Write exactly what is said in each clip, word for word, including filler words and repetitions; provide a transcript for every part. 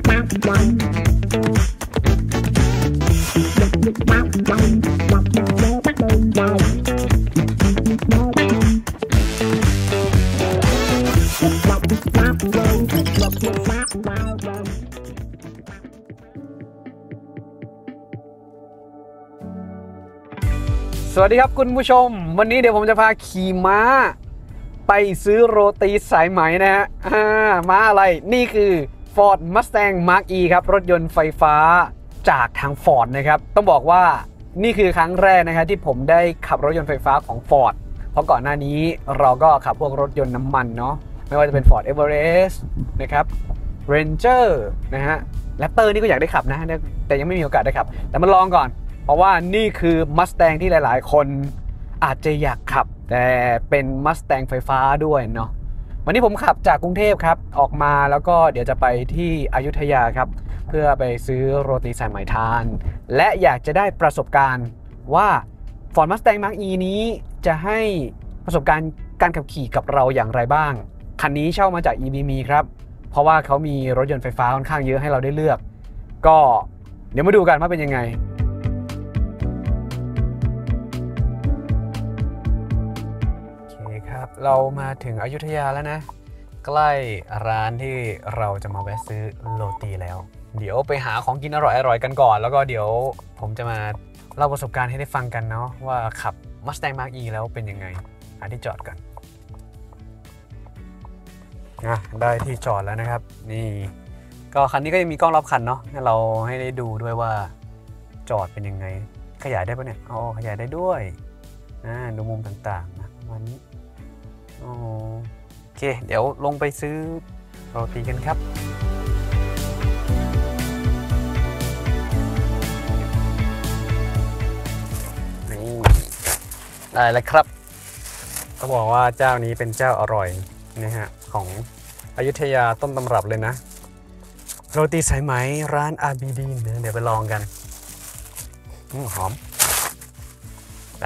สวัสดีครับคุณผู้ชมวันนี้เดี๋ยวผมจะพาขี่ม้าไปซื้อโรตีสายไหมนะฮะม้าอะไรนี่คือ Ford Mustang Mark E ครับรถยนต์ไฟฟ้าจากทาง Ford นะครับต้องบอกว่านี่คือครั้งแรกนะครับที่ผมได้ขับรถยนต์ไฟฟ้าของ Ford เพราะก่อนหน้านี้เราก็ขับพวกรถยนต์น้ำมันเนาะไม่ว่าจะเป็น Ford Everest นะครับ Ranger นะฮะ Raptor นี่ก็อยากได้ขับนะแต่ยังไม่มีโอกาสได้ขับแต่มาลองก่อนเพราะว่านี่คือ Mustang ที่หลายๆคนอาจจะอยากขับแต่เป็น Mustang ไฟฟ้าด้วยเนาะวันนี้ผมขับจากกรุงเทพครับออกมาแล้วก็เดี๋ยวจะไปที่อยุธยาครับเพื่อไปซื้อโรตีสายไหมทานและอยากจะได้ประสบการณ์ว่า Ford Mustang Mark E นี้จะให้ประสบการณ์การขับขี่กับเราอย่างไรบ้างคันนี้เช่ามาจาก อี บี มี ครับเพราะว่าเขามีรถยนต์ไฟฟ้าค่อนข้างเยอะให้เราได้เลือกก็เดี๋ยวมาดูกันว่าเป็นยังไงเรามาถึงอยุธยาแล้วนะใกล้ร้านที่เราจะมาแวะซื้อโรตีแล้วเดี๋ยวไปหาของกินอร่อยๆกันก่อนแล้วก็เดี๋ยวผมจะมาเล่าประสบการณ์ให้ได้ฟังกันเนาะว่าขับ Mustang Mark E แล้วเป็นยังไงหาที่จอดกันอ่ะได้ที่จอดแล้วนะครับนี่ก็คันนี้ก็ยังมีกล้องรอบคันเนาะให้เราให้ได้ดูด้วยว่าจอดเป็นยังไงขยายได้ปะเนี่ยอ๋อขยายได้ด้วยอ่าดูมุมต่างๆนะวันนี้โอเคเดี๋ยวลงไปซื้อโรตีกันครับนี่ได้แล้วครับเขาบอกว่าเจ้านี้เป็นเจ้าอร่อยนะฮะของอยุธยาต้นตำรับเลยนะโรตีสายไหมร้านอาบีดีนเดี๋ยวไปลองกันหอมไป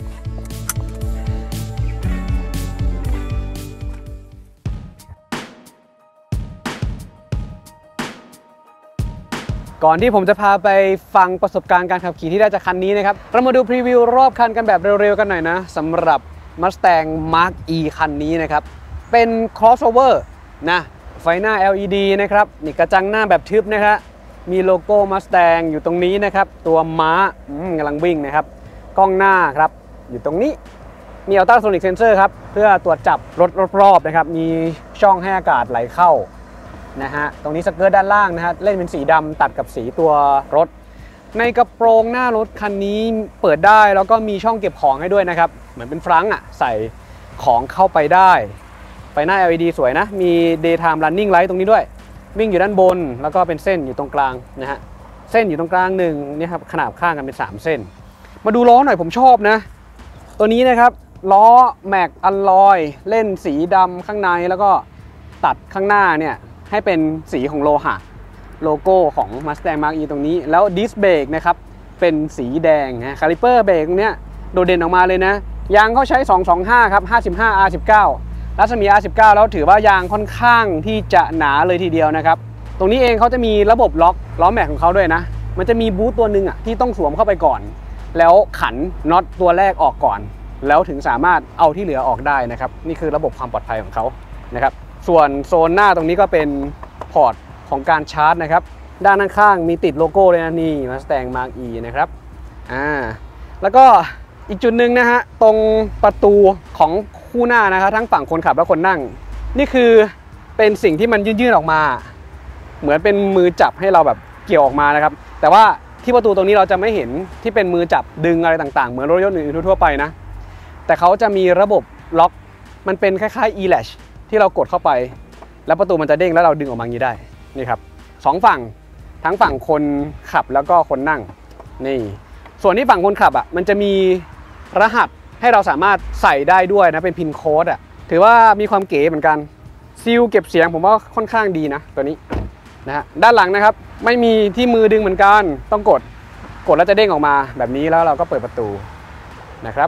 ก่อนที่ผมจะพาไปฟังประสบการณ์การขับขี่ที่ได้จากคันนี้นะครับเรามาดูพรีวิวรอบคันกันแบบเร็วๆกันหน่อยนะสำหรับ Mustang Mark E คันนี้นะครับเป็น crossover นะไฟหน้า แอล อี ดี นะครับนี่กระจังหน้าแบบทึบนะครับมีโลโก้ Mustang อยู่ตรงนี้นะครับตัวม้ากำลังวิ่งนะครับกล้องหน้าครับอยู่ตรงนี้มี Ultrasonic Sensor ครับเพื่อตรวจจับรถรอบๆนะครับมีช่องให้อากาศไหลเข้านะฮะตรงนี้สเกิร์ตด้านล่างนะฮะเล่นเป็นสีดำตัดกับสีตัวรถในกระโปรงหน้ารถคันนี้เปิดได้แล้วก็มีช่องเก็บของให้ด้วยนะครับเหมือนเป็นฟรังก์อ่ะใส่ของเข้าไปได้ไฟหน้า แอล อี ดี สวยนะมี Daytime Running Light ตรงนี้ด้วยวิ่งอยู่ด้านบนแล้วก็เป็นเส้นอยู่ตรงกลางนะฮะเส้นอยู่ตรงกลางหนึ่งนี่ครับขนาบข้างกันเป็นสามเส้นมาดูล้อหน่อยผมชอบนะตัวนี้นะครับล้อแม็กอัลลอยเล่นสีดำข้างในแล้วก็ตัดข้างหน้าเนี่ยให้เป็นสีของโลหะโลโก้ของ Mustang Mark E ตรงนี้แล้วดิสเบรกนะครับเป็นสีแดงนะคาลิเปอร์เบรกตรงเนี้ยโดดเด่นออกมาเลยนะยางเขาใช้สองสองห้าครับห้าสิบห้า อาร์ สิบเก้า รัศมี อาร์ สิบเก้า แล้วถือว่ายางค่อนข้างที่จะหนาเลยทีเดียวนะครับตรงนี้เองเขาจะมีระบบล็อกล้อแม็กของเขาด้วยนะมันจะมีบูทตัวหนึ่งอ่ะที่ต้องสวมเข้าไปก่อนแล้วขันน็อตตัวแรกออกก่อนแล้วถึงสามารถเอาที่เหลือออกได้นะครับนี่คือระบบความปลอดภัยของเขานะครับส่วนโซนหน้าตรงนี้ก็เป็นพอร์ตของการชาร์จนะครับด้านข้างมีติดโลโก้เลยนะนี่ Mustang Mark E นะครับอ่าแล้วก็อีกจุดหนึ่งนะฮะตรงประตูของคู่หน้านะครับทั้งฝั่งคนขับและคนนั่งนี่คือเป็นสิ่งที่มันยื่นๆออกมาเหมือนเป็นมือจับให้เราแบบเกี่ยวออกมานะครับแต่ว่าที่ประตูตรงนี้เราจะไม่เห็นที่เป็นมือจับดึงอะไรต่างๆเหมือนรถยนต์อื่นๆทั่วไปนะแต่เขาจะมีระบบล็อกมันเป็นคล้ายๆ e-latch ที่เรากดเข้าไปแล้วประตูมันจะเด้งแล้วเราดึงออกมาอย่างนี้ได้นี่ครับสองฝั่งทั้งฝั่งคนขับแล้วก็คนนั่งนี่ส่วนที่ฝั่งคนขับอ่ะมันจะมีรหัสให้เราสามารถใส่ได้ด้วยนะเป็นพินโค้ดอ่ะถือว่ามีความเก๋เหมือนกันซีลเก็บเสียงผมว่าค่อนข้างดีนะตัวนี้นะฮะด้านหลังนะครับไม่มีที่มือดึงเหมือนกันต้องกดกดแล้วจะเด้งออกมาแบบนี้แล้วเราก็เปิดประตูนะครับ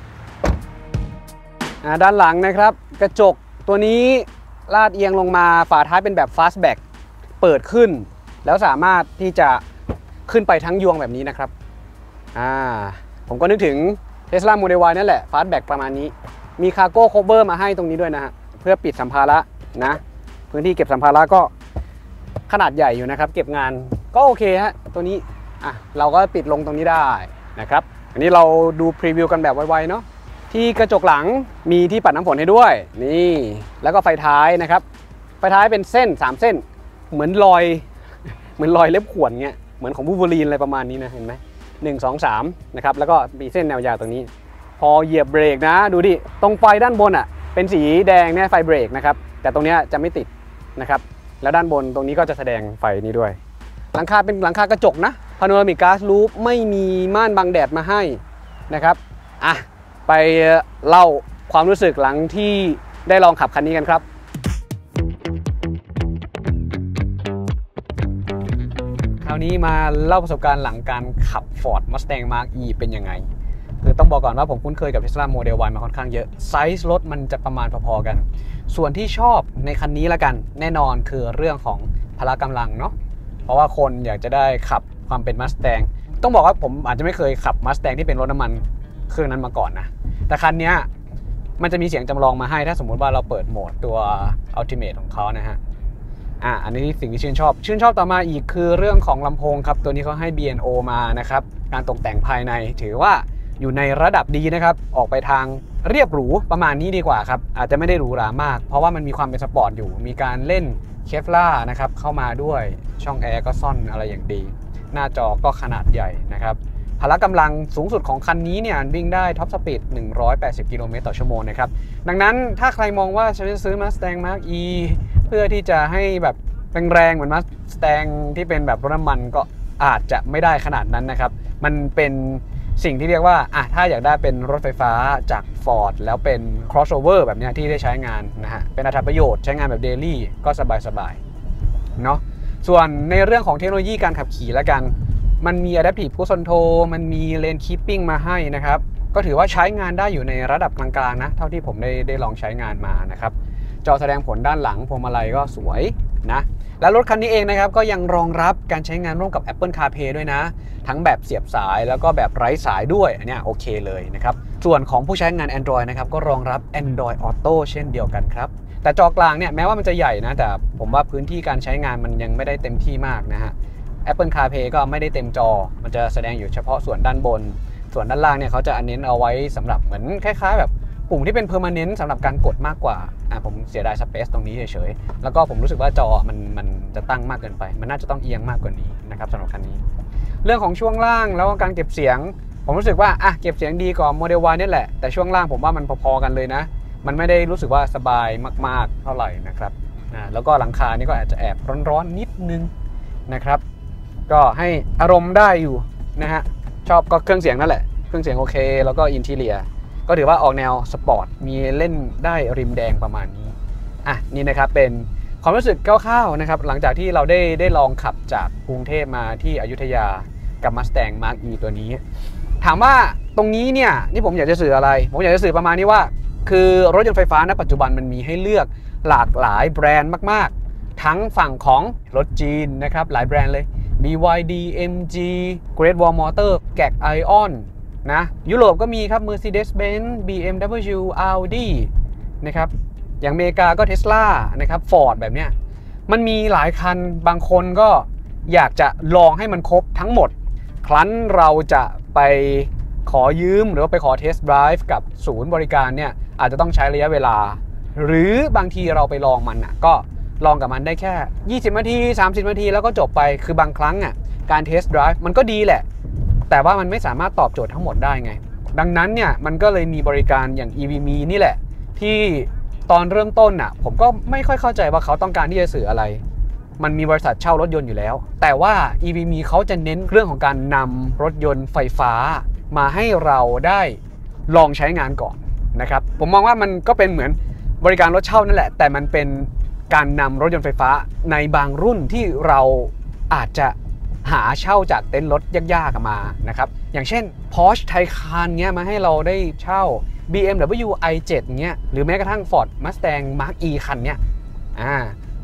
ด้านหลังนะครับกระจกตัวนี้ลาดเอียงลงมาฝาท้ายเป็นแบบ fastback เปิดขึ้นแล้วสามารถที่จะขึ้นไปทั้งยวงแบบนี้นะครับอ่าผมก็นึกถึง Tesla Model Y นั่นแหละ Fastback ประมาณนี้มี Cargo Cover มาให้ตรงนี้ด้วยนะฮะเพื่อปิดสัมภาระนะพื้นที่เก็บสัมภาระก็ขนาดใหญ่อยู่นะครับเก็บงานก็โอเคฮะตัวนี้อ่ะเราก็ปิดลงตรงนี้ได้นะครับอันนี้เราดูพรีวิวกันแบบไวๆเนาะที่กระจกหลังมีที่ปัดน้ำฝนให้ด้วยนี่แล้วก็ไฟท้ายนะครับไฟท้ายเป็นเส้นสามเส้นเหมือนรอยเหมือนรอยเล็บข่วนเงี้ยเหมือนของบูล์ฟเวอรีนอะไรประมาณนี้นะเห็นไหมหนึ่ง สอง สามนะครับแล้วก็มีเส้นแนวยาวตรงนี้พอเหยียบเบรกนะดูดิตรงไฟด้านบนอ่ะเป็นสีแดงเนี่ยไฟเบรกนะครับแต่ตรงนี้จะไม่ติดนะครับแล้วด้านบนตรงนี้ก็จะแสดงไฟนี้ด้วยหลังคาเป็นหลังคากระจกนะพาโนรามิกก๊าซรูฟไม่มีม่านบังแดดมาให้นะครับอ่ะไปเล่าความรู้สึกหลังที่ได้ลองขับคันนี้กันครับคราวนี้มาเล่าประสบการณ์หลังการขับ Ford Mustang Mark E เป็นยังไงคือต้องบอกก่อนว่าผมคุ้นเคยกับ Tesla Model Y มาค่อนข้างเยอะไซส์รถมันจะประมาณพอๆกันส่วนที่ชอบในคันนี้ละกันแน่นอนคือเรื่องของพละกำลังเนาะเพราะว่าคนอยากจะได้ขับความเป็น Mustang ต้องบอกว่าผมอาจจะไม่เคยขับ Mustang ที่เป็นรถน้ำมันเครื่องนั้นมาก่อนนะแต่คันนี้มันจะมีเสียงจำลองมาให้ถ้าสมมุติว่าเราเปิดโหมดตัว Ultimate ของเขานะฮะอ่ะอันนี้สิ่งที่ชื่นชอบชื่นชอบต่อมาอีกคือเรื่องของลำโพงครับตัวนี้เขาให้ บี เอ็น โอ มานะครับการตกแต่งภายในถือว่าอยู่ในระดับดีนะครับออกไปทางเรียบหรูประมาณนี้ดีกว่าครับอาจจะไม่ได้หรูหรามากเพราะว่ามันมีความเป็นสปอร์ตอยู่มีการเล่นเคฟล่านะครับเข้ามาด้วยช่องแอร์ก็ซ่อนอะไรอย่างดีหน้าจอก็ขนาดใหญ่นะครับพละกำลังสูงสุดของคันนี้เนี่ยวิ่งได้ท็อปสปีดหนึ่งร้อยแปดสิบกิโลเมตรต่อชั่วโมงนะครับดังนั้นถ้าใครมองว่าฉันจะซื้อ Mustang Mark E เพื่อที่จะให้แบบแรงๆเหมือน Mustang ที่เป็นแบบรถน้ำมันก็อาจจะไม่ได้ขนาดนั้นนะครับมันเป็นสิ่งที่เรียกว่าอ่ะถ้าอยากได้เป็นรถไฟฟ้าจาก Ford แล้วเป็น crossover แบบนี้ที่ได้ใช้งานนะฮะเป็นอัตประโยชน์ใช้งานแบบ daily ก็สบายๆเนาะส่วนในเรื่องของเทคโนโลยีการขับขี่แล้วกันมันมี Adaptive Cruise Control มันมี Lane Keeping มาให้นะครับก็ถือว่าใช้งานได้อยู่ในระดับกลางๆนะเท่าที่ผมได้ได้ลองใช้งานมานะครับจอแสดงผลด้านหลังพวงมาลัยก็สวยนะและรถคันนี้เองนะครับก็ยังรองรับการใช้งานร่วมกับ Apple CarPlay ด้วยนะทั้งแบบเสียบสายแล้วก็แบบไร้สายด้วยอันนี้โอเคเลยนะครับส่วนของผู้ใช้งาน Android นะครับก็รองรับ Android Auto เช่นเดียวกันครับแต่จอกลางเนี่ยแม้ว่ามันจะใหญ่นะแต่ผมว่าพื้นที่การใช้งานมันยังไม่ได้เต็มที่มากนะฮะ Apple CarPlay ก็ไม่ได้เต็มจอมันจะแสดงอยู่เฉพาะส่วนด้านบนส่วนด้านล่างเนี่ยเขาจะเน้นเอาไว้สำหรับเหมือนคล้ายๆแบบปุ่มที่เป็น permanent สำหรับการกดมากกว่าอ่ะผมเสียดาย space ตรงนี้เฉยๆแล้วก็ผมรู้สึกว่าจอมันมันจะตั้งมากเกินไปมันน่าจะต้องเอียงมากกว่านี้นะครับสำหรับคันนี้เรื่องของช่วงล่างแล้วก็การเก็บเสียงผมรู้สึกว่าอ่ะเก็บเสียงดีกว่า Model Y นี่แหละแต่ช่วงล่างผมว่ามันพอๆกันเลยนะมันไม่ได้รู้สึกว่าสบายมากๆเท่าไหร่นะครับอ่าแล้วก็หลังคานี่ก็อาจจะแอบร้อนๆนิดนึงนะครับก็ให้อารมณ์ได้อยู่นะฮะชอบก็เครื่องเสียงนั่นแหละเครื่องเสียงโอเคแล้วก็อินทีเรียก็ถือว่าออกแนวสปอร์ตมีเล่นได้ริมแดงประมาณนี้อ่ะนี่นะครับเป็นความรู้สึกคร่าวๆนะครับหลังจากที่เราได้ได้ลองขับจากกรุงเทพมาที่อยุธยากับ Mustang Mark E ตัวนี้ถามว่าตรงนี้เนี่ยนี่ผมอยากจะสื่ออะไรผมอยากจะสื่อประมาณนี้ว่าคือรถยนต์ไฟฟ้าณปัจจุบันมันมีให้เลือกหลากหลายแบรนด์มากๆทั้งฝั่งของรถจีนนะครับหลายแบรนด์เลย บี วาย ดี เอ็ม จี Great Wall Motor แกก Ionนะยุโรปก็มีครับ Mercedes-Benz บี เอ็ม ดับเบิลยู Audi นะครับอย่างอเมริกาก็ Tesla นะครับ Ford แบบเนี้ยมันมีหลายคันบางคนก็อยากจะลองให้มันครบทั้งหมดครั้นเราจะไปขอยืมหรือว่าไปขอเทสต์ไดรฟ์กับศูนย์บริการเนี่ยอาจจะต้องใช้ระยะเวลาหรือบางทีเราไปลองมันอ่ะก็ลองกับมันได้แค่ยี่สิบนาทีสามสิบนาทีแล้วก็จบไปคือบางครั้งอ่ะการเทสต์ไดรฟ์มันก็ดีแหละแต่ว่ามันไม่สามารถตอบโจทย์ทั้งหมดได้ไงดังนั้นเนี่ยมันก็เลยมีบริการอย่าง อี วี มี นี่แหละที่ตอนเริ่มต้นน่ะผมก็ไม่ค่อยเข้าใจว่าเขาต้องการที่จะสื่ออะไรมันมีบริษัทเช่ารถยนต์อยู่แล้วแต่ว่า อี วี มี เขาจะเน้นเรื่องของการนำรถยนต์ไฟฟ้ามาให้เราได้ลองใช้งานก่อนนะครับผมมองว่ามันก็เป็นเหมือนบริการรถเช่านั่นแหละแต่มันเป็นการนำรถยนต์ไฟฟ้าในบางรุ่นที่เราอาจจะหาเช่าจากเต็นท์รถยากๆมานะครับอย่างเช่น Porsche Taycan เงี้ยมาให้เราได้เช่า บี เอ็ม ดับเบิลยู ไอ เซเว่น เงี้ยหรือแม้กระทั่ง Ford Mustang Mark E คันเนี้ยอ่า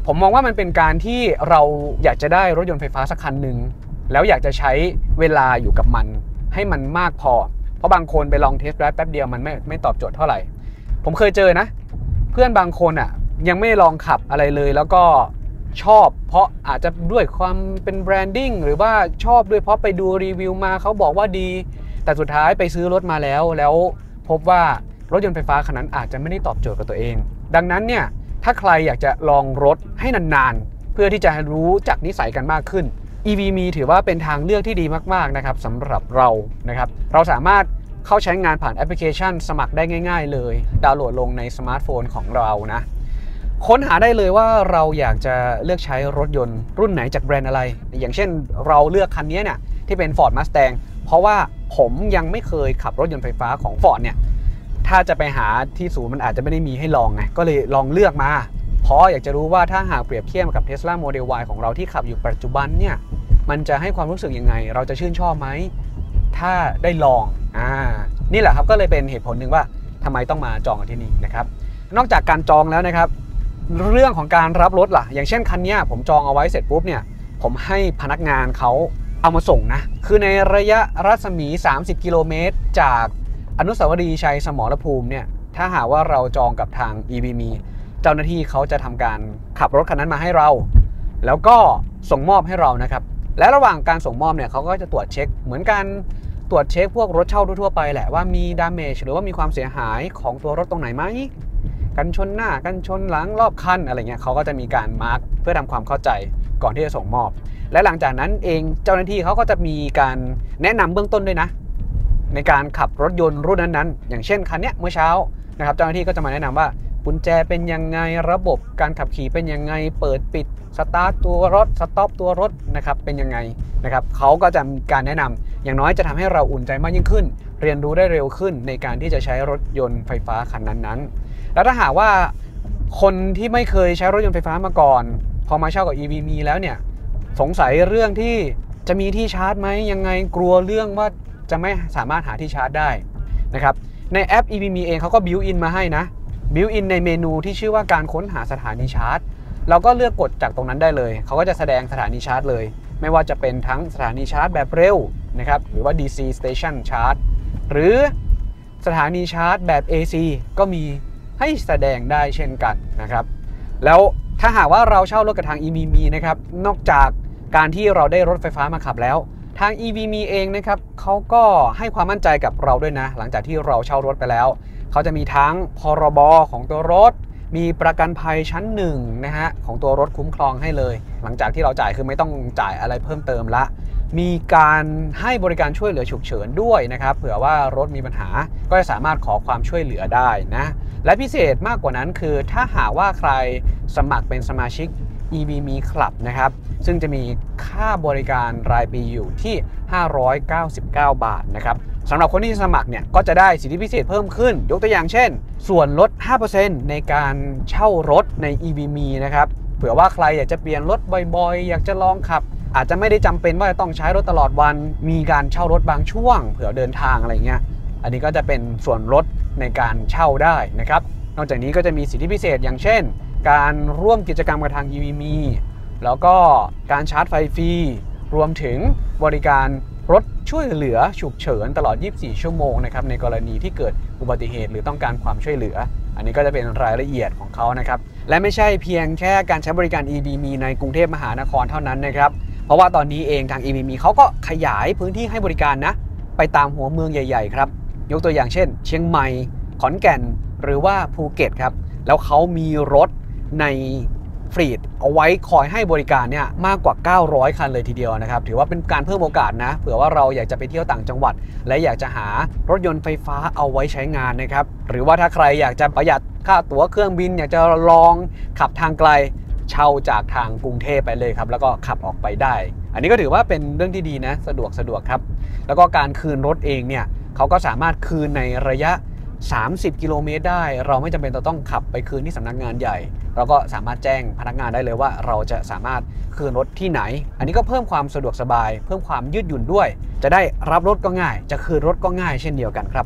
ผมมองว่ามันเป็นการที่เราอยากจะได้รถยนต์ไฟฟ้าสักคันหนึ่งแล้วอยากจะใช้เวลาอยู่กับมันให้มันมากพอเพราะบางคนไปลองเทสต์ไดรฟ์แป๊บเดียวมันไม่ไม่ตอบโจทย์เท่าไหร่ผมเคยเจอนะเพื่อนบางคนอ่ะยังไม่ได้ลองขับอะไรเลยแล้วก็ชอบเพราะอาจจะด้วยความเป็นแบรนดิ้งหรือว่าชอบด้วยเพราะไปดูรีวิวมาเขาบอกว่าดีแต่สุดท้ายไปซื้อรถมาแล้วแล้วพบว่ารถยนต์ไฟฟ้าคันนั้นอาจจะไม่ได้ตอบโจทย์กับตัวเองดังนั้นเนี่ยถ้าใครอยากจะลองรถให้นานๆเพื่อที่จะรู้จักนิสัยกันมากขึ้น อี วี มีถือว่าเป็นทางเลือกที่ดีมากๆนะครับสำหรับเรานะครับเราสามารถเข้าใช้งานผ่านแอปพลิเคชันสมัครได้ง่ายๆเลยดาวน์โหลดลงในสมาร์ทโฟนของเรานะค้นหาได้เลยว่าเราอยากจะเลือกใช้รถยนต์รุ่นไหนจากแบรนด์อะไรอย่างเช่นเราเลือกคันนี้เนี่ยที่เป็น Ford Mustang เพราะว่าผมยังไม่เคยขับรถยนต์ไฟฟ้าของ Ford เนี่ยถ้าจะไปหาที่ศูนย์มันอาจจะไม่ได้มีให้ลองไงก็เลยลองเลือกมาเพราะอยากจะรู้ว่าถ้าหากเปรียบเทียบกับ Tesla Model Y ของเราที่ขับอยู่ปัจจุบันเนี่ยมันจะให้ความรู้สึกยังไงเราจะชื่นชอบไหมถ้าได้ลองอ่านี่แหละครับก็เลยเป็นเหตุผลหนึ่งว่าทำไมต้องมาจองกันที่นี่นะครับนอกจากการจองแล้วนะครับเรื่องของการรับรถล่ะอย่างเช่นคันนี้ผมจองเอาไว้เสร็จปุ๊บเนี่ยผมให้พนักงานเขาเอามาส่งนะคือในระยะรัศมีสามสิบกิโลเมตรจากอนุสาวรีย์ชัยสมรภูมิเนี่ยถ้าหากว่าเราจองกับทาง อี วี มี เจ้าหน้าที่เขาจะทำการขับรถคันนั้นมาให้เราแล้วก็ส่งมอบให้เรานะครับและระหว่างการส่งมอบเนี่ยเขาก็จะตรวจเช็คเหมือนกันตรวจเช็คพวกรถเช่าทั่วไปแหละว่ามีดาเมจหรือว่ามีความเสียหายของตัวรถตรงไหนไหมกันชนหน้ากันชนหลังรอบคันอะไรเงี้ยเขาก็จะมีการมาร์กเพื่อทำความเข้าใจก่อนที่จะส่งมอบและหลังจากนั้นเองเจ้าหน้าที่เขาก็จะมีการแนะนำเบื้องต้นด้วยนะในการขับรถยนต์รุ่นนั้นๆอย่างเช่นคันนี้เมื่อเช้านะครับเจ้าหน้าที่ก็จะมาแนะนำว่ากุญแจเป็นยังไงระบบการขับขี่เป็นยังไงเปิดปิดสตาร์ทตัวรถสต็อปตัวรถนะครับเป็นยังไงนะครับเขาก็จะมีการแนะนำอย่างน้อยจะทำให้เราอุ่นใจมากยิ่งขึ้นเรียนรู้ได้เร็วขึ้นในการที่จะใช้รถยนต์ไฟฟ้าคันนั้นๆแล้วถ้าหากว่าคนที่ไม่เคยใช้รถยนต์ไฟฟ้ามาก่อนพอมาเช่ากับ อี วี มี แล้วเนี่ยสงสัยเรื่องที่จะมีที่ชาร์จไหมยังไงกลัวเรื่องว่าจะไม่สามารถหาที่ชาร์จได้นะครับในแอป อี วี มี เองเขาก็บิวอินมาให้นะบิวอินในเมนูที่ชื่อว่าการค้นหาสถานีชาร์จเราก็เลือกกดจากตรงนั้นได้เลยเขาก็จะแสดงสถานีชาร์จเลยไม่ว่าจะเป็นทั้งสถานีชาร์จแบบเร็วนะครับหรือว่า ดี ซี Station Charge หรือสถานีชาร์จแบบ เอ ซี ก็มีให้แสดงได้เช่นกันนะครับแล้วถ้าหากว่าเราเช่ารถกับทาง อี วี มี นะครับนอกจากการที่เราได้รถไฟฟ้ามาขับแล้วทาง อี วี มี เองนะครับเขาก็ให้ความมั่นใจกับเราด้วยนะหลังจากที่เราเช่ารถไปแล้วเขาจะมีทั้งพรบของตัวรถมีประกันภัยชั้นหนึ่งนะฮะของตัวรถคุ้มครองให้เลยหลังจากที่เราจ่ายคือไม่ต้องจ่ายอะไรเพิ่มเติมละมีการให้บริการช่วยเหลือฉุกเฉินด้วยนะครับเผื่อว่ารถมีปัญหาก็จะสามารถขอความช่วยเหลือได้นะและพิเศษมากกว่านั้นคือถ้าหากว่าใครสมัครเป็นสมาชิก อี วี มี Club นะครับซึ่งจะมีค่าบริการรายปีอยู่ที่ห้าร้อยเก้าสิบเก้าบาทนะครับสำหรับคนที่สมัครเนี่ยก็จะได้สิทธิพิเศษเพิ่มขึ้นยกตัวอย่างเช่นส่วนลด ห้าเปอร์เซ็นต์ ในการเช่ารถใน อี วี มี นะครับเผื่อว่าใครอยากจะเปลี่ยนรถบ่อยๆอยากจะลองขับอาจจะไม่ได้จำเป็นว่าจะต้องใช้รถตลอดวันมีการเช่ารถบางช่วงเผื่อเดินทางอะไรเงี้ยอันนี้ก็จะเป็นส่วนลดในการเช่าได้นะครับนอกจากนี้ก็จะมีสิทธิพิเศษอย่างเช่นการร่วมกิจกรรมกับทาง อี วี มี แล้วก็การชาร์จไฟฟรีรวมถึงบริการรถช่วยเหลือฉุกเฉินตลอดยี่สิบสี่ชั่วโมงนะครับในกรณีที่เกิดอุบัติเหตุหรือต้องการความช่วยเหลืออันนี้ก็จะเป็นรายละเอียดของเขานะครับและไม่ใช่เพียงแค่การใช้บริการ อี วี มี ในกรุงเทพมหานครเท่านั้นนะครับเพราะว่าตอนนี้เองทาง อี วี มี เขาก็ขยายพื้นที่ให้บริการนะไปตามหัวเมืองใหญ่ๆครับยกตัวอย่างเช่นเชียงใหม่ขอนแก่นหรือว่าภูเก็ตครับแล้วเขามีรถในฟรีดเอาไว้คอยให้บริการเนี่ยมากกว่าเก้าร้อยคันเลยทีเดียวนะครับถือว่าเป็นการเพิ่มโอกาสนะเผื่อว่าเราอยากจะไปเที่ยวต่างจังหวัดและอยากจะหารถยนต์ไฟฟ้าเอาไว้ใช้งานนะครับหรือว่าถ้าใครอยากจะประหยัดค่าตั๋วเครื่องบินอยากจะลองขับทางไกลเช่าจากทางกรุงเทพไปเลยครับแล้วก็ขับออกไปได้อันนี้ก็ถือว่าเป็นเรื่องที่ดีนะสะดวกสะดวกครับแล้วก็การคืนรถเองเนี่ยเขาก็สามารถคืนในระยะสามสิบกิโลเมตรได้เราไม่จำเป็นต้องขับไปคืนที่สำนักงานใหญ่เราก็สามารถแจ้งพนักงานได้เลยว่าเราจะสามารถคืนรถที่ไหนอันนี้ก็เพิ่มความสะดวกสบายเพิ่มความยืดหยุ่นด้วยจะได้รับรถก็ง่ายจะคืนรถก็ง่ายเช่นเดียวกัน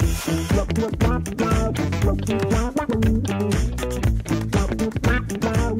ครับ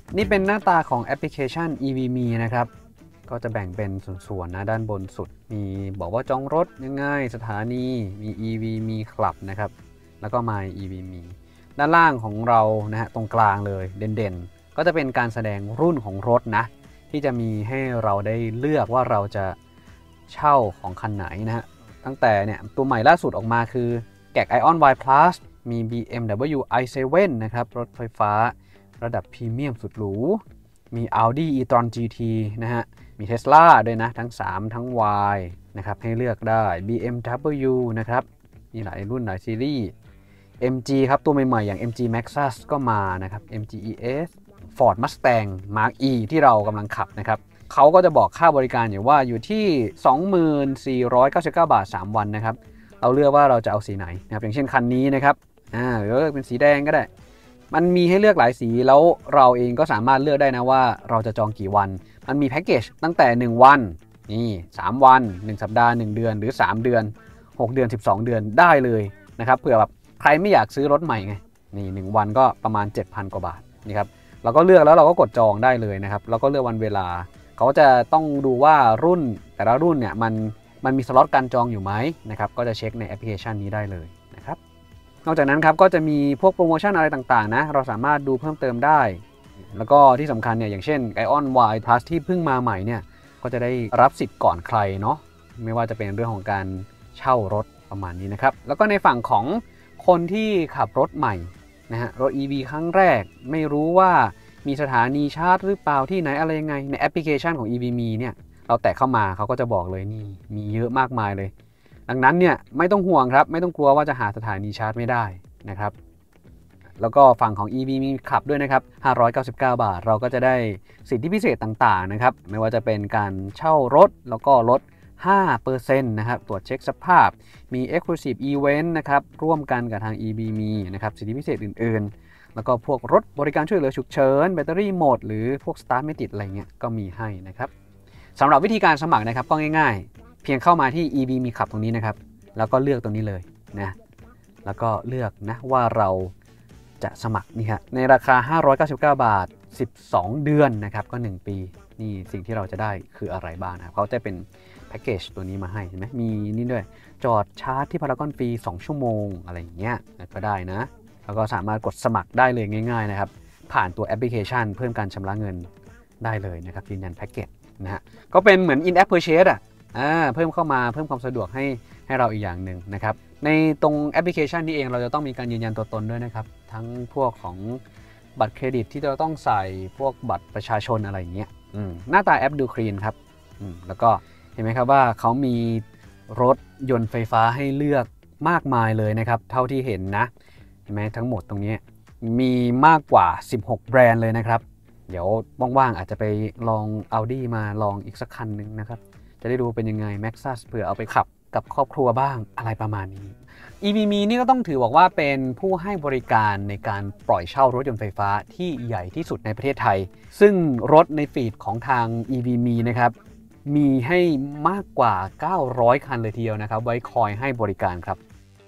นี่เป็นหน้าตาของแอปพลิเคชัน อี วี มี นะครับก็จะแบ่งเป็นส่วนๆนะด้านบนสุดมีบอกว่าจองรถยังไงสถานีมี อี วี มี Club นะครับแล้วก็ My อี วี มี ด้านล่างของเรานะฮะตรงกลางเลยเด่นๆก็จะเป็นการแสดงรุ่นของรถนะที่จะมีให้เราได้เลือกว่าเราจะเช่าของคันไหนนะฮะตั้งแต่เนี่ยตัวใหม่ล่าสุดออกมาคือแกก Ion Y Plus มี บี เอ็ม ดับเบิลยู ไอ เซเว่น นะครับรถไฟฟ้าระดับพรีเมียมสุดหรูมี Audi e-tron จี ที นะฮะมี Tesla ด้วยนะทั้งสามทั้ง Y นะครับให้เลือกได้ บี เอ็ม ดับเบิลยู นะครับมีหลายรุ่นหลายซีรีส์ เอ็ม จี ครับตัวใหม่ๆอย่าง เอ็ม จี Maxus ก็มานะครับ เอ็ม จี อี เอส Ford Mustang Mark E ที่เรากำลังขับนะครับเขาก็จะบอกค่าบริการอยู่ว่าอยู่ที่ สองหมื่นสี่ร้อยเก้าสิบเก้า บาทสามวันนะครับเราเลือกว่าเราจะเอาสีไหนนะครับอย่างเช่นคันนี้นะครับอ่าหรือเป็นสีแดงก็ได้มันมีให้เลือกหลายสีแล้วเราเองก็สามารถเลือกได้นะว่าเราจะจองกี่วันมันมีแพ็กเกจตั้งแต่หนึ่งวันนี่สามวันหนึ่งสัปดาห์หนึ่งเดือนหรือสามเดือนหกเดือนสิบสองเดือนได้เลยนะครับเผื่อแบบใครไม่อยากซื้อรถใหม่ไงนี่หนึ่งวันก็ประมาณ เจ็ดพัน กว่าบาทนี่ครับเราก็เลือกแล้วเราก็กดจองได้เลยนะครับแล้วก็เลือกวันเวลาเขาจะต้องดูว่ารุ่นแต่ละรุ่นเนี่ยมันมันมีสล็อตการจองอยู่ไหมนะครับก็จะเช็คในแอปพลิเคชันนี้ได้เลยนะครับนอกจากนั้นครับก็จะมีพวกโปรโมชั่นอะไรต่างๆนะเราสามารถดูเพิ่มเติมได้แล้วก็ที่สำคัญเนี่ยอย่างเช่น Ion Y Plus ที่เพิ่งมาใหม่เนี่ยก็จะได้รับสิทธิ์ก่อนใครเนาะไม่ว่าจะเป็นเรื่องของการเช่ารถประมาณนี้นะครับแล้วก็ในฝั่งของคนที่ขับรถใหม่นะฮะรถ อี วี ครั้งแรกไม่รู้ว่ามีสถานีชาร์จหรือเปล่าที่ไหนอะไรยังไงในแอปพลิเคชันของ อี วี มี เนี่ยเราแตะเข้ามาเขาก็จะบอกเลยนี่มีเยอะมากมายเลยดังนั้นเนี่ยไม่ต้องห่วงครับไม่ต้องกลัวว่าจะหาสถานีชาร์จไม่ได้นะครับแล้วก็ฝั่งของ อี วี มี Club ด้วยนะครับห้าร้อยเก้าสิบเก้า บาทเราก็จะได้สิทธิพิเศษต่างๆนะครับไม่ว่าจะเป็นการเช่ารถแล้วก็ลด ห้าเปอร์เซ็นต์ นะครับตรวจเช็คสภาพมี Exclusive Event นะครับร่วมกันกับทาง อี วี มี นะครับสิทธิพิเศษอื่นๆแล้วก็พวกรถบริการช่วยเหลือฉุกเฉินแบตเตอรี่หมดหรือพวกสตาร์ทไม่ติดอะไรเงี้ยก็มีให้นะครับสำหรับวิธีการสมัครนะครับก็ง่ายๆเพียงเข้ามาที่ อี วี มี Club ตรงนี้นะครับแล้วก็เลือกตรงนี้เลยนะแล้วก็เลือกนะว่าเราจะสมัครนี่ครับในราคาห้าร้อยเก้าสิบเก้า บาทสิบสองเดือนนะครับก็หนึ่งปีนี่สิ่งที่เราจะได้คืออะไรบ้างนะเขาจะเป็นแพ็กเกจตัวนี้มาให้เห็นไหมมีนี่ด้วยจอดชาร์จที่พารากอนฟรีสองชั่วโมงอะไรอย่างเงี้ยก็ได้นะแล้วก็สามารถกดสมัครได้เลยง่ายๆนะครับผ่านตัวแอปพลิเคชันเพิ่มการชำระเงินได้เลยนะครับยืนยันแพ็กเกจนะฮะก็เป็นเหมือน in app purchase อ่ะอ่าเพิ่มเข้ามาเพิ่มความสะดวกให้ให้เราอีกอย่างหนึ่งนะครับในตรงแอปพลิเคชันนี้เองเราจะต้องมีการยืนยันตัวตนด้วยนะครับทั้งพวกของบัตรเครดิตที่เราต้องใส่พวกบัตรประชาชนอะไรอย่างเงี้ยหน้าตาแอปดูคลีนครับแล้วก็เห็นไหมครับว่าเขามีรถยนต์ไฟฟ้าให้เลือกมากมายเลยนะครับเท่าที่เห็นนะเห็นไหมทั้งหมดตรงนี้มีมากกว่าสิบหกแบรนด์เลยนะครับเดี๋ยวว่างๆอาจจะไปลอง Audi มาลองอีกสักคันนึงนะครับจะได้ดูเป็นยังไง Maxus เผื่อเอาไปขับกับครอบครัวบ้างอะไรประมาณนี้ อี วี มี นี่ก็ต้องถือบอกว่าเป็นผู้ให้บริการในการปล่อยเช่ารถยนต์ไฟฟ้าที่ใหญ่ที่สุดในประเทศไทยซึ่งรถในฟีดของทาง อี วี มี นะครับมีให้มากกว่าเก้าร้อยคันเลยทีเดียวนะครับไว้คอยให้บริการครับ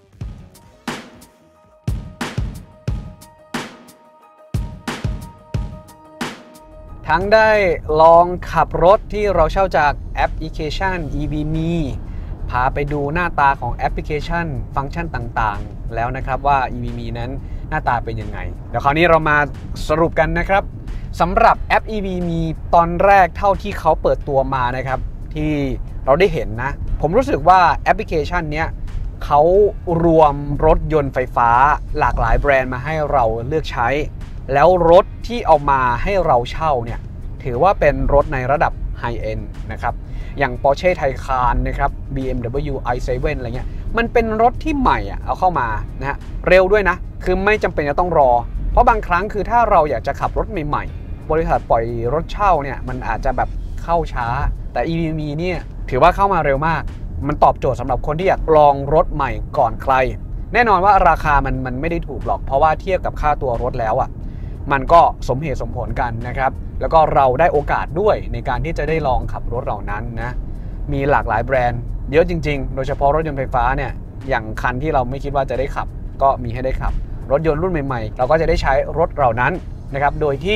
ทั้งได้ลองขับรถที่เราเช่าจากแอปพลิเคชัน อี วี มี พาไปดูหน้าตาของแอปพลิเคชันฟังก์ชันต่างๆแล้วนะครับว่า อี วี มี นั้นหน้าตาเป็นยังไงเดี๋ยวคราวนี้เรามาสรุปกันนะครับสำหรับแอป อี วี มี ตอนแรกเท่าที่เขาเปิดตัวมานะครับที่เราได้เห็นนะผมรู้สึกว่าแอปพลิเคชันนี้เขารวมรถยนต์ไฟฟ้าหลากหลายแบรนด์มาให้เราเลือกใช้แล้วรถที่เอามาให้เราเช่าเนี่ยถือว่าเป็นรถในระดับไฮเอนด์นะครับอย่าง Porsche Taycan นะครับ บี เอ็ม ดับเบิลยู ไอ เซเว่น อะไรเงี้ยมันเป็นรถที่ใหม่อ่ะเอาเข้ามานะฮะเร็วด้วยนะคือไม่จำเป็นจะต้องรอเพราะบางครั้งคือถ้าเราอยากจะขับรถใหม่ๆบริษัทปล่อยรถเช่าเนี่ยมันอาจจะแบบเข้าช้าแต่ อี วี มี เนี่ยถือว่าเข้ามาเร็วมากมันตอบโจทย์สำหรับคนที่อยากลองรถใหม่ก่อนใครแน่นอนว่าราคามันมันไม่ได้ถูกหรอกเพราะว่าเทียบกับค่าตัวรถแล้วอ่ะมันก็สมเหตุสมผลกันนะครับแล้วก็เราได้โอกาสด้วยในการที่จะได้ลองขับรถเหล่านั้นนะมีหลากหลายแบรนด์เยอะจริงๆโดยเฉพาะรถยนต์ไฟฟ้าเนี่ยอย่างคันที่เราไม่คิดว่าจะได้ขับก็มีให้ได้ขับรถยนต์รุ่นใหม่ๆเราก็จะได้ใช้รถเหล่านั้นนะครับโดยที่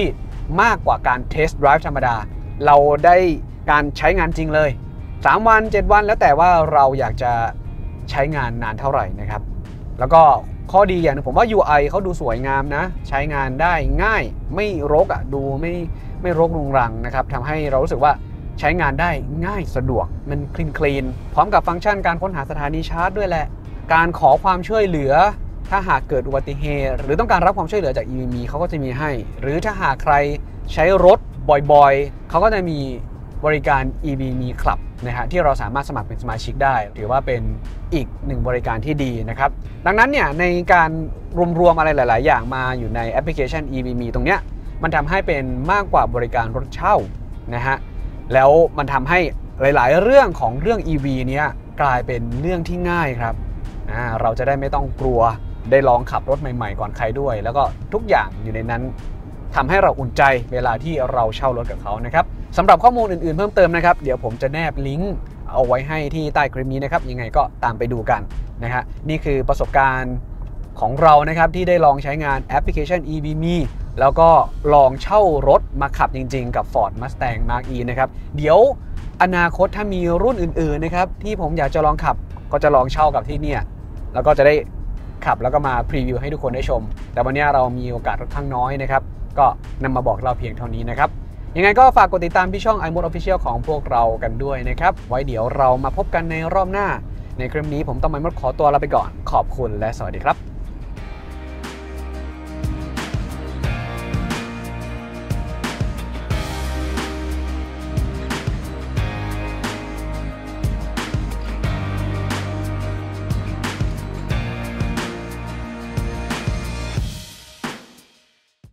มากกว่าการเทสต์ไดรฟ์ธรรมดาเราได้การใช้งานจริงเลยสามวันเจ็ดวันแล้วแต่ว่าเราอยากจะใช้งานนานเท่าไหร่นะครับแล้วก็ข้อดีอย่างนึงผมว่า ยู ไอ เขาดูสวยงามนะใช้งานได้ง่ายไม่รกอ่ะดูไม่ไม่รกรุงรังนะครับทำให้เรารู้สึกว่าใช้งานได้ง่ายสะดวกมันคลีนคลีนพร้อมกับฟังก์ชันการค้นหาสถานีชาร์จด้วยแหละการขอความช่วยเหลือถ้าหากเกิดอุบัติเหตุหรือต้องการรับความช่วยเหลือจาก อี วี เอ็ม อี เขาก็จะมีให้หรือถ้าหากใครใช้รถบ่อยๆเขาก็จะมีบริการ อี วี เอ็ม อี Club นะฮะที่เราสามารถสมัครเป็นสมาชิกได้ถือว่าเป็นอีกหนึ่งบริการที่ดีนะครับดังนั้นเนี่ยในการรวมๆอะไรหลายๆอย่างมาอยู่ในแอปพลิเคชัน อี วี เอ็ม อี ตรงเนี้ยมันทำให้เป็นมากกว่าบริการรถเช่านะฮะแล้วมันทำให้หลายๆเรื่องของเรื่อง อี วี เนี้ยกลายเป็นเรื่องที่ง่ายครับอ่าเราจะได้ไม่ต้องกลัวได้ลองขับรถใหม่ๆก่อนใครด้วยแล้วก็ทุกอย่างอยู่ในนั้นทำให้เราอุ่นใจเวลาที่เราเช่ารถกับเขานะครับสำหรับข้อมูลอื่นๆเพิ่มเติมนะครับเดี๋ยวผมจะแนบลิงก์เอาไว้ให้ที่ใต้คลิปนี้นะครับยังไงก็ตามไปดูกันนะฮะนี่คือประสบการณ์ของเรานะครับที่ได้ลองใช้งานแอปพลิเคชัน อี วี เอ็ม อี แล้วก็ลองเช่ารถมาขับจริงๆกับ Ford Mustang Mach-E นะครับเดี๋ยวอนาคตถ้ามีรุ่นอื่นๆนะครับที่ผมอยากจะลองขับก็จะลองเช่ากับที่เนี่ยแล้วก็จะได้ขับแล้วก็มาพรีวิวให้ทุกคนได้ชมแต่วันนี้เรามีโอกาสค่อนข้างน้อยนะครับก็นำมาบอกเราเพียงเท่านี้นะครับยังไงก็ฝากกดติดตามที่ช่อง iMode Official ของพวกเรากันด้วยนะครับไว้เดี๋ยวเรามาพบกันในรอบหน้าในคลิปนี้ผมต้องไมมดขอตัวลาไปก่อนขอบคุณและสวัสดีครับ